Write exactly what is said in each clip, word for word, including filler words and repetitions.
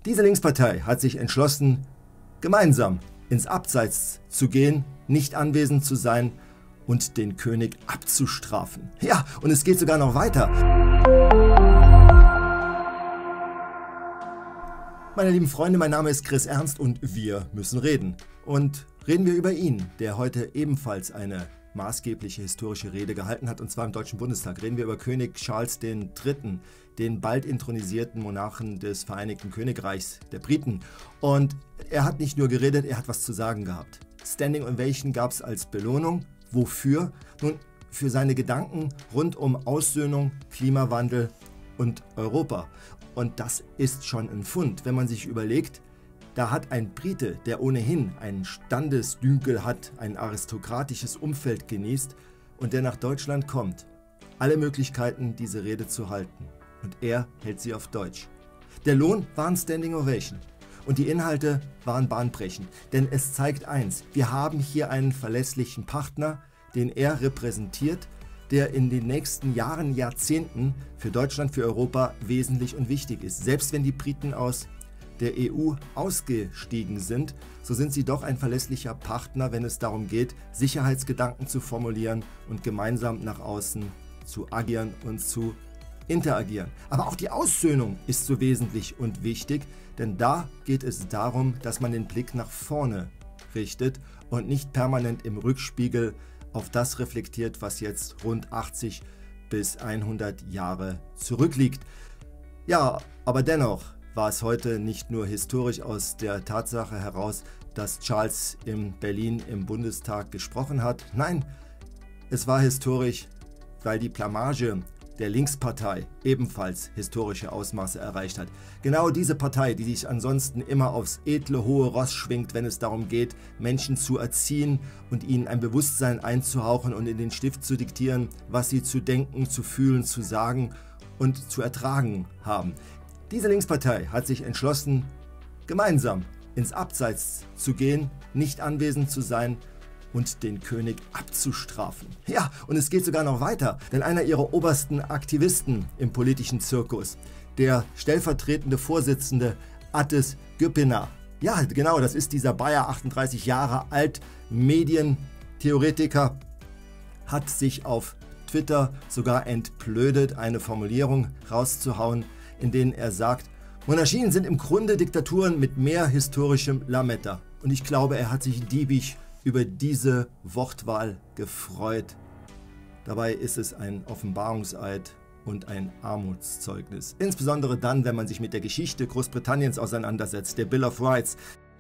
Diese Linkspartei hat sich entschlossen, gemeinsam ins Abseits zu gehen, nicht anwesend zu sein und den König abzustrafen. Ja, und es geht sogar noch weiter. Meine lieben Freunde, mein Name ist Chris Ernst und wir müssen reden. Und reden wir über ihn, der heute ebenfalls eine maßgebliche historische Rede gehalten hat, und zwar im Deutschen Bundestag. Reden wir über König Charles der Dritte., den bald inthronisierten Monarchen des Vereinigten Königreichs der Briten. Und er hat nicht nur geredet, er hat was zu sagen gehabt. Standing Ovation gab es als Belohnung. Wofür? Nun, für seine Gedanken rund um Aussöhnung, Klimawandel und Europa. Und das ist schon ein Fund, wenn man sich überlegt, da hat ein Brite, der ohnehin einen Standesdünkel hat, ein aristokratisches Umfeld genießt und der nach Deutschland kommt, alle Möglichkeiten, diese Rede zu halten. Und er hält sie auf Deutsch. Der Lohn war ein Standing Ovation. Und die Inhalte waren bahnbrechend. Denn es zeigt eins, wir haben hier einen verlässlichen Partner, den er repräsentiert, der in den nächsten Jahren, Jahrzehnten für Deutschland, für Europa wesentlich und wichtig ist. Selbst wenn die Briten aus der E U ausgestiegen sind, so sind sie doch ein verlässlicher Partner, wenn es darum geht, Sicherheitsgedanken zu formulieren und gemeinsam nach außen zu agieren und zu interagieren. Aber auch die Aussöhnung ist so wesentlich und wichtig, denn da geht es darum, dass man den Blick nach vorne richtet und nicht permanent im Rückspiegel auf das reflektiert, was jetzt rund achtzig bis hundert Jahre zurückliegt. Ja, aber dennoch war es heute nicht nur historisch aus der Tatsache heraus, dass Charles in Berlin im Bundestag gesprochen hat. Nein, es war historisch, weil die Blamage der Linkspartei ebenfalls historische Ausmaße erreicht hat. Genau diese Partei, die sich ansonsten immer aufs edle hohe Ross schwingt, wenn es darum geht, Menschen zu erziehen und ihnen ein Bewusstsein einzuhauchen und in den Stift zu diktieren, was sie zu denken, zu fühlen, zu sagen und zu ertragen haben. Diese Linkspartei hat sich entschlossen, gemeinsam ins Abseits zu gehen, nicht anwesend zu sein und den König abzustrafen. Ja, und es geht sogar noch weiter, denn einer ihrer obersten Aktivisten im politischen Zirkus, der stellvertretende Vorsitzende Attes Göpiner, ja genau, das ist dieser Bayer, achtunddreißig Jahre alt, Medientheoretiker, hat sich auf Twitter sogar entblödet, eine Formulierung rauszuhauen, in denen er sagt, Monarchien sind im Grunde Diktaturen mit mehr historischem Lametta. Und ich glaube, er hat sich diebisch über diese Wortwahl gefreut. Dabei ist es ein Offenbarungseid und ein Armutszeugnis. Insbesondere dann, wenn man sich mit der Geschichte Großbritanniens auseinandersetzt, der Bill of Rights.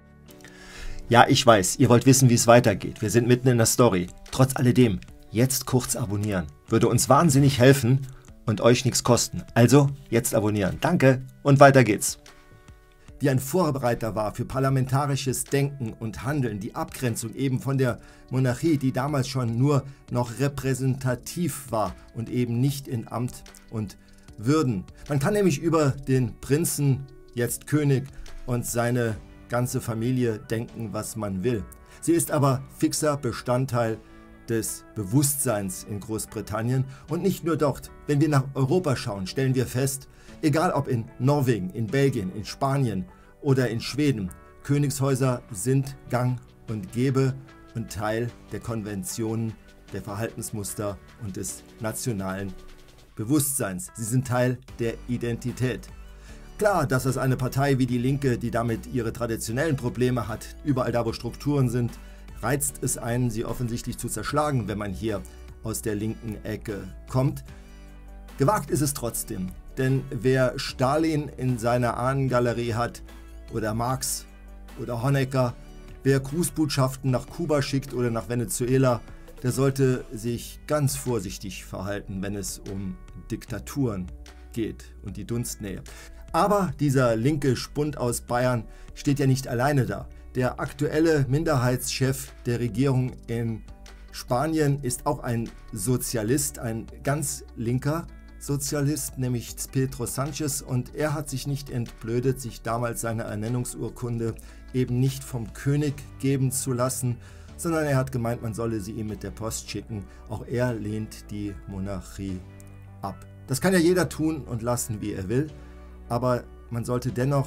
Ja, ich weiß, ihr wollt wissen, wie es weitergeht. Wir sind mitten in der Story. Trotz alledem, jetzt kurz abonnieren. Würde uns wahnsinnig helfen und euch nichts kosten. Also jetzt abonnieren. Danke und weiter geht's. Die ein Vorbereiter war für parlamentarisches Denken und Handeln, die Abgrenzung eben von der Monarchie, die damals schon nur noch repräsentativ war und eben nicht in Amt und Würden. Man kann nämlich über den Prinzen, jetzt König, und seine ganze Familie denken, was man will. Sie ist aber fixer Bestandteil des Bewusstseins in Großbritannien und nicht nur dort. Wenn wir nach Europa schauen, stellen wir fest, egal ob in Norwegen, in Belgien, in Spanien oder in Schweden, Königshäuser sind gang und gäbe und Teil der Konventionen, der Verhaltensmuster und des nationalen Bewusstseins. Sie sind Teil der Identität. Klar, dass es eine Partei wie die Linke, die damit ihre traditionellen Probleme hat, überall da, wo Strukturen sind, reizt es einen, sie offensichtlich zu zerschlagen, wenn man hier aus der linken Ecke kommt. Gewagt ist es trotzdem, denn wer Stalin in seiner Ahnengalerie hat, oder Marx oder Honecker, wer Grußbotschaften nach Kuba schickt oder nach Venezuela, der sollte sich ganz vorsichtig verhalten, wenn es um Diktaturen geht und die Dunstnähe. Aber dieser linke Spund aus Bayern steht ja nicht alleine da. Der aktuelle Minderheitschef der Regierung in Spanien ist auch ein Sozialist, ein ganz linker Sozialist, nämlich Pedro Sánchez, und er hat sich nicht entblödet, sich damals seine Ernennungsurkunde eben nicht vom König geben zu lassen, sondern er hat gemeint, man solle sie ihm mit der Post schicken. Auch er lehnt die Monarchie ab. Das kann ja jeder tun und lassen, wie er will, aber man sollte dennoch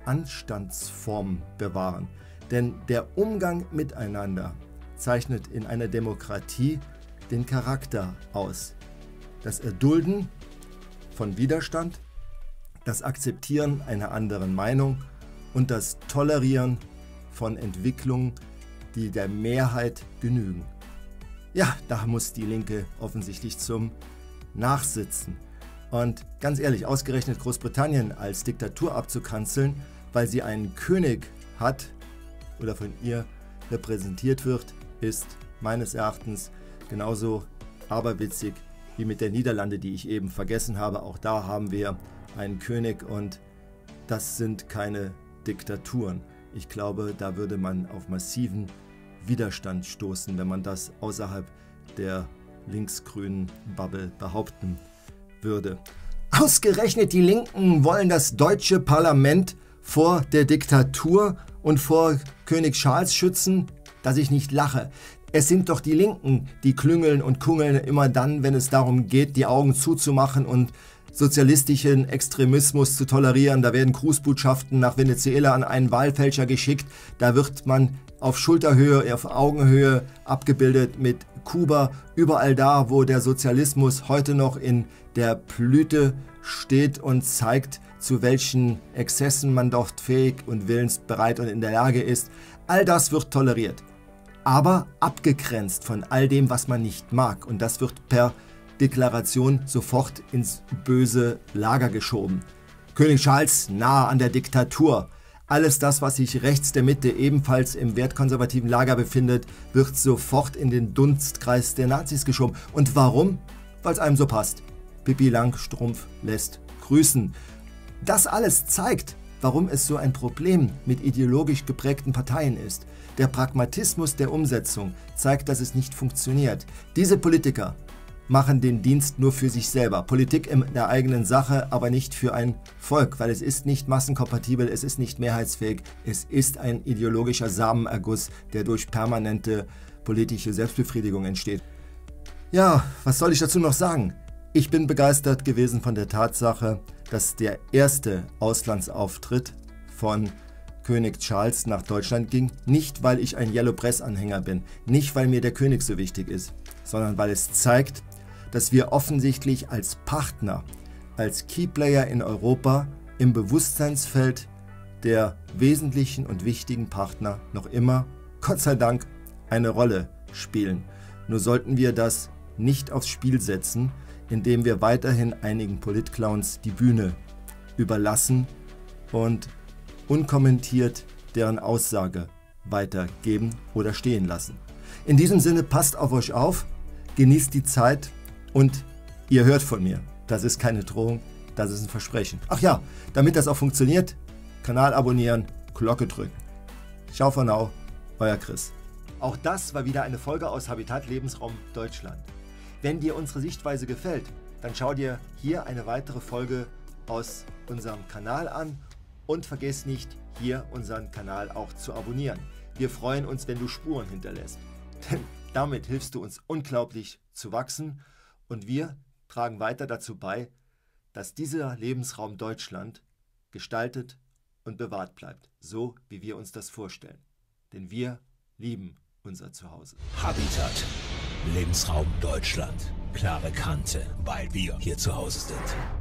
Anstandsformen bewahren. Denn der Umgang miteinander zeichnet in einer Demokratie den Charakter aus. Das Erdulden von Widerstand, das Akzeptieren einer anderen Meinung und das Tolerieren von Entwicklungen, die der Mehrheit genügen. Ja, da muss die Linke offensichtlich zum Nachsitzen. Und ganz ehrlich, ausgerechnet Großbritannien als Diktatur abzukanzeln, weil sie einen König hat oder von ihr repräsentiert wird, ist meines Erachtens genauso aberwitzig wie mit der Niederlande, die ich eben vergessen habe. Auch da haben wir einen König und das sind keine Diktaturen. Ich glaube, da würde man auf massiven Widerstand stoßen, wenn man das außerhalb der linksgrünen Bubble behaupten würde. Ausgerechnet die Linken wollen das deutsche Parlament vor der Diktatur und vor König Charles schützen, dass ich nicht lache. Es sind doch die Linken, die klüngeln und kungeln immer dann, wenn es darum geht, die Augen zuzumachen und sozialistischen Extremismus zu tolerieren. Da werden Grußbotschaften nach Venezuela an einen Wahlfälscher geschickt. Da wird man auf Schulterhöhe, auf Augenhöhe abgebildet mit Kuba. Überall da, wo der Sozialismus heute noch in der Blüte steht und zeigt, zu welchen Exzessen man dort fähig und willensbereit und in der Lage ist. All das wird toleriert, aber abgegrenzt von all dem, was man nicht mag. Und das wird per Deklaration sofort ins böse Lager geschoben. König Charles nahe an der Diktatur. Alles das, was sich rechts der Mitte ebenfalls im wertkonservativen Lager befindet, wird sofort in den Dunstkreis der Nazis geschoben. Und warum? Weil es einem so passt. Pippi Langstrumpf lässt grüßen. Das alles zeigt, warum es so ein Problem mit ideologisch geprägten Parteien ist. Der Pragmatismus der Umsetzung zeigt, dass es nicht funktioniert. Diese Politiker machen den Dienst nur für sich selber. Politik in der eigenen Sache, aber nicht für ein Volk, weil es ist nicht massenkompatibel, es ist nicht mehrheitsfähig, es ist ein ideologischer Samenerguss, der durch permanente politische Selbstbefriedigung entsteht. Ja, was soll ich dazu noch sagen? Ich bin begeistert gewesen von der Tatsache, dass der erste Auslandsauftritt von König Charles nach Deutschland ging, nicht weil ich ein Yellow Press Anhänger bin, nicht weil mir der König so wichtig ist, sondern weil es zeigt, dass wir offensichtlich als Partner, als Keyplayer in Europa im Bewusstseinsfeld der wesentlichen und wichtigen Partner noch immer, Gott sei Dank, eine Rolle spielen. Nur sollten wir das nicht aufs Spiel setzen, indem wir weiterhin einigen Politclowns die Bühne überlassen und unkommentiert deren Aussage weitergeben oder stehen lassen. In diesem Sinne, passt auf euch auf, genießt die Zeit und ihr hört von mir. Das ist keine Drohung, das ist ein Versprechen. Ach ja, damit das auch funktioniert, Kanal abonnieren, Glocke drücken. Ciao for now, euer Chris. Auch das war wieder eine Folge aus Habitat Lebensraum Deutschland. Wenn dir unsere Sichtweise gefällt, dann schau dir hier eine weitere Folge aus unserem Kanal an und vergiss nicht, hier unseren Kanal auch zu abonnieren. Wir freuen uns, wenn du Spuren hinterlässt, denn damit hilfst du uns unglaublich zu wachsen und wir tragen weiter dazu bei, dass dieser Lebensraum Deutschland gestaltet und bewahrt bleibt, so wie wir uns das vorstellen. Denn wir lieben unser Zuhause. Habitat. Lebensraum Deutschland. Klare Kante, weil wir hier zu Hause sind.